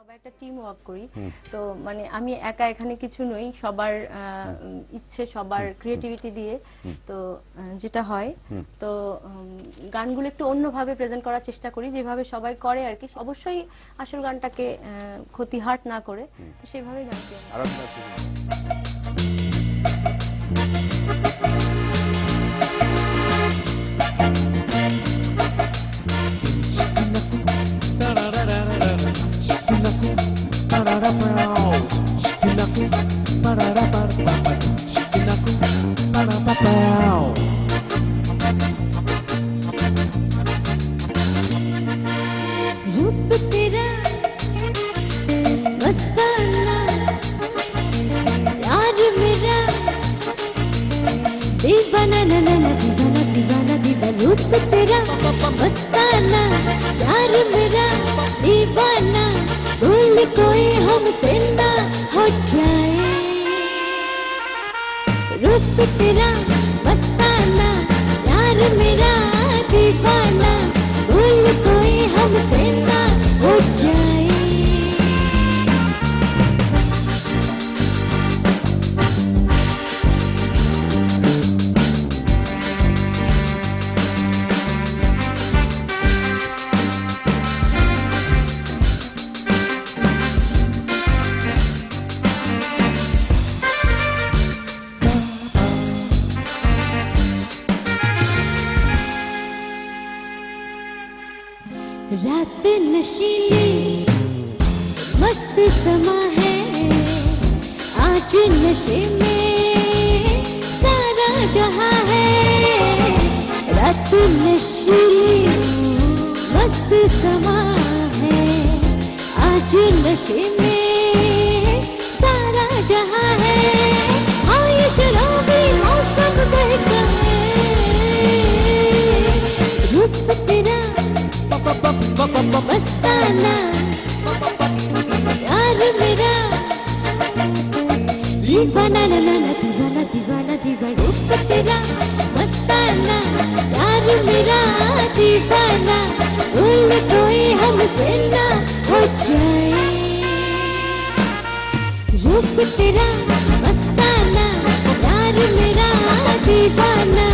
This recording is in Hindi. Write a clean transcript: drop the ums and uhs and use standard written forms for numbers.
সবাই একটা টিম ওয়ার্ক করি। তো মানে আমি একা এখানে কিছু নই, সবার ইচ্ছে, সবার ক্রিয়েটিভিটি দিয়ে তো যেটা হয়। তো গানগুলো একটু অন্যভাবে প্রেজেন্ট করার চেষ্টা করি, যেভাবে সবাই করে আর কি। অবশ্যই আসল গানটাকে ক্ষতি হার্ট না করে, তো সেভাবেই গানটি रूप तेरा मस्ताना यार मेरा दीवाना ना ना ना दीवाना दीवाना दीवाना रूप तेरा मस्ताना यार मेरा दीवाना भूल कोई हमसे ना हो जाए रूप तेरा मस्ताना यार मेरा दीवाना भूल कोई हमसे ना हो जाए रात नशीली मस्त समा है आज नशे में सारा जहां है रात नशीली मस्त समा है आज नशे में सारा जहां है हाँ ये शराबी मौसम बहका है रूप तेरा मस्ताना यार मेरा दीवाना ना ना ना दीवाना दीवाना दीवाना रूप तेरा मस्ताना यार मेरा दीवाना भूल कोई हमसे ना हो जाए रूप तेरा मस्ताना यार मेरा दीवाना